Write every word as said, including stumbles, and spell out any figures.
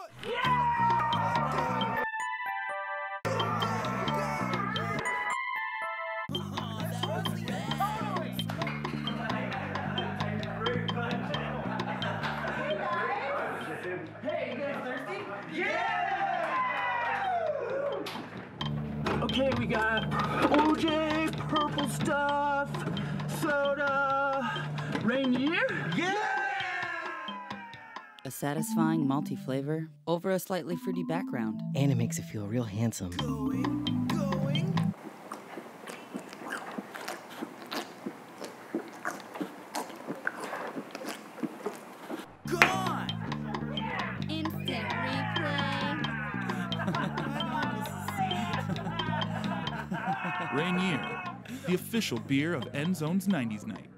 Hey, you guys thirsty? Yeah! Okay, we got O J, purple stuff, soda, Rainier. Yeah! A satisfying malty flavor over a slightly fruity background. And it makes it feel real handsome. Going, going. Gone! Instant replay. Rainier, the official beer of End Zone's nineties night.